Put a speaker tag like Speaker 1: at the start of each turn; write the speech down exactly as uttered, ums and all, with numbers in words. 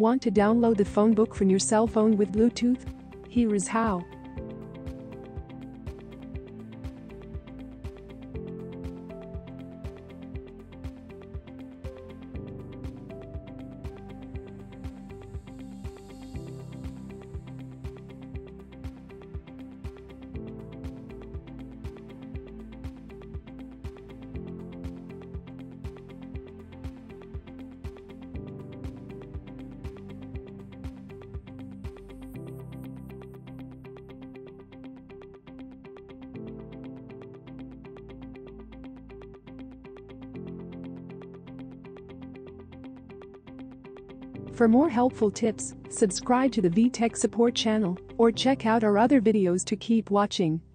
Speaker 1: Want to download the Phonebook from your cell phone with Bluetooth? Here is how. For more helpful tips, subscribe to the VTech support channel or check out our other videos to keep watching.